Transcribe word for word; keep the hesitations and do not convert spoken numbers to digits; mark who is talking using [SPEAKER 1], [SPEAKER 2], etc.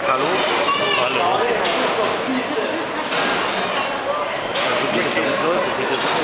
[SPEAKER 1] Hallo?
[SPEAKER 2] Hallo.
[SPEAKER 1] Also gut, das sind Leute, bitte.